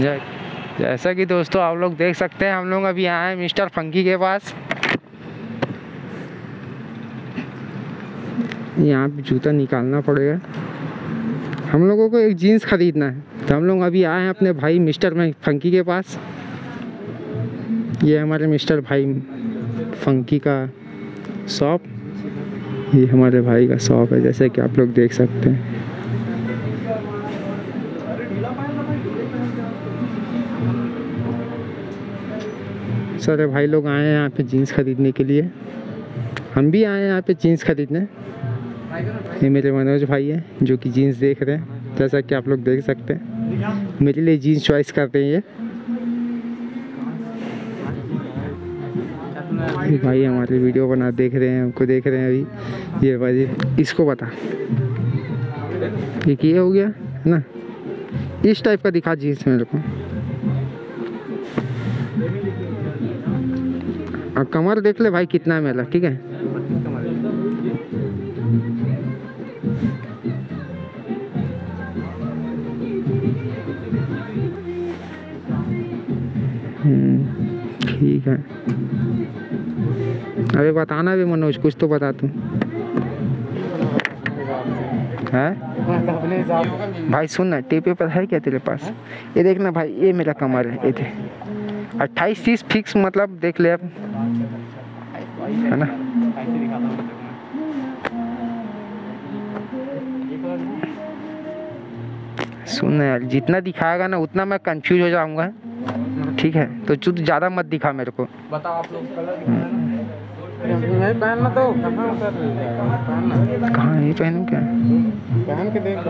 जैसा कि दोस्तों आप लोग देख सकते हैं, हम लोग अभी आए हैं मिस्टर फंकी के पास। यहाँ पे जूता निकालना पड़ेगा, हम लोगों को एक जीन्स खरीदना है, तो हम लोग अभी आए हैं अपने भाई मिस्टर फंकी के पास। ये हमारे मिस्टर भाई फंकी का शॉप, ये हमारे भाई का शॉप है, जैसे कि आप लोग देख सकते हैं। सारे भाई लोग आए हैं यहाँ पे जीन्स खरीदने के लिए, हम भी आए हैं यहाँ पे जीन्स खरीदने। ये मेरे मनोज भाई हैं जो कि जीन्स देख रहे हैं, जैसा कि आप लोग देख सकते हैं। मेरे लिए जीन्स चॉइस करते हैं ये भाई हमारे वीडियो बना देख रहे हैं, हमको देख रहे हैं अभी। ये भाई इसको बता, ये हो गया है ना, इस टाइप का दिखा जीन्स मेरे को। और कमर देख ले भाई कितना मेला, ठीक है। ठीक है, अरे बताना भी मनोज, कुछ तो बता तू है भाई। सुन ना, टेप पेपर है क्या तेरे पास? ये देखना भाई, ये मेरा कमर है, ये थे 28-30 फिक्स, मतलब देख ले अब, है ना। सुन यार, जितना दिखाएगा ना उतना मैं कंफ्यूज हो जाऊंगा, ठीक है। तो तू ज़्यादा मत दिखा मेरे को। बताओ आप लोग कलर नहीं पहनना, तो कहाँ ये पहनूं क्या? पहन के देख।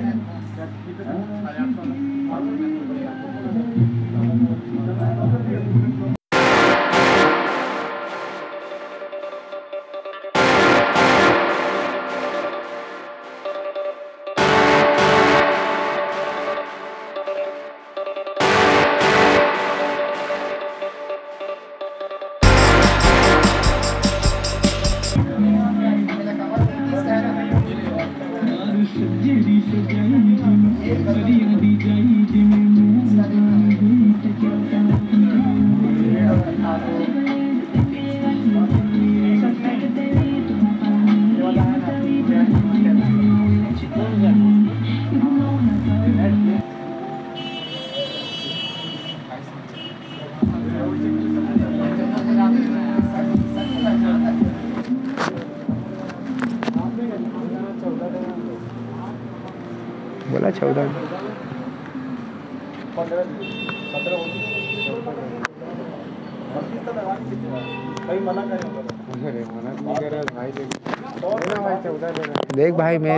बोला 14 देख भाई। मैं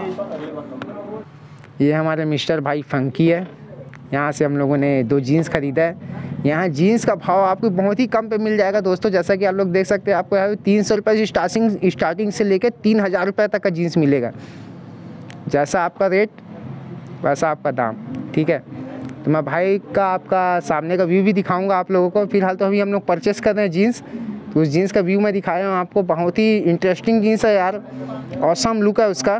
ये हमारे मिस्टर भाई फंकी है, यहाँ से हम लोगों ने 2 जीन्स खरीदा है। यहाँ जीन्स का भाव आपको बहुत ही कम पे मिल जाएगा दोस्तों, जैसा कि आप लोग देख सकते हैं। आपको यहाँ 300 रुपये से स्टार्टिंग से लेकर 3000 रुपये तक का जीन्स मिलेगा। जैसा आपका रेट वैसा आपका दाम, ठीक है। तो मैं भाई का आपका सामने का व्यू भी दिखाऊंगा आप लोगों को। फिलहाल तो अभी हम लोग परचेस कर रहे हैं जीन्स, तो उस जीन्स का व्यू मैं दिखाया हूँ आपको। बहुत ही इंटरेस्टिंग जीन्स है यार, ऑसम लुक है उसका।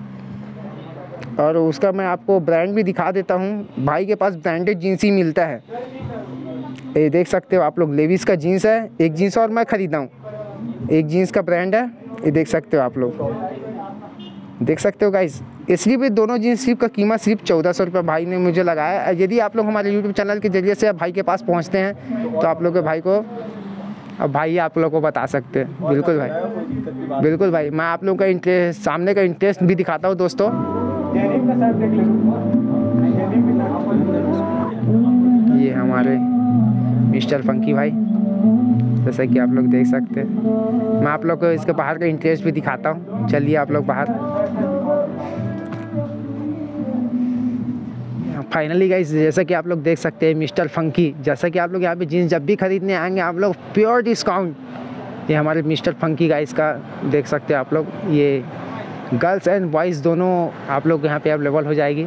और उसका मैं आपको ब्रांड भी दिखा देता हूँ। भाई के पास ब्रांडेड जीन्स ही मिलता है। ये देख सकते हो आप लोग, लेविस का जीन्स है। एक जीन्स और मैं ख़रीदा हूँ, एक जीन्स का ब्रांड है, ये देख सकते हो आप लोग, देख सकते हो गाइस। इसलिए भी दोनों जीन्स सिर्फ का कीमत सिर्फ 1400 रुपये भाई ने मुझे लगाया। यदि आप लोग हमारे यूट्यूब चैनल के जरिए से भाई के पास पहुंचते हैं तो आप लोग के भाई को, अब भाई आप लोग को बता सकते हैं। बिल्कुल भाई, बिल्कुल भाई। मैं आप लोग का इंटरेस्ट, सामने का इंटरेस्ट भी दिखाता हूँ दोस्तों। ये हमारे मिस्टर फंकी भाई, जैसा कि आप लोग देख सकते हैं। मैं आप लोग को इसके बाहर का इंटरेस्ट भी दिखाता हूँ, चलिए आप लोग बाहर। फाइनली गाइस, जैसा कि आप लोग देख सकते हैं मिस्टर फंकी, जैसा कि आप लोग यहाँ पे जीन्स जब भी खरीदने आएंगे आप लोग प्योर डिस्काउंट। ये हमारे मिस्टर फंकी गाइस का देख सकते हैं आप लोग। ये गर्ल्स एंड बॉयज़ दोनों आप लोग यहाँ पे अवेलेबल हो जाएगी।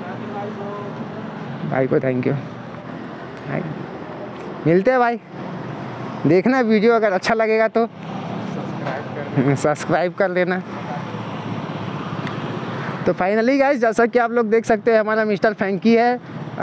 भाई को थैंक यू। मिलते हैं भाई, देखना वीडियो अगर अच्छा लगेगा तो सब्सक्राइब कर लेना। तो फाइनली गाइस, जैसा कि आप लोग देख सकते हैं हमारा मिस्टर फंकी है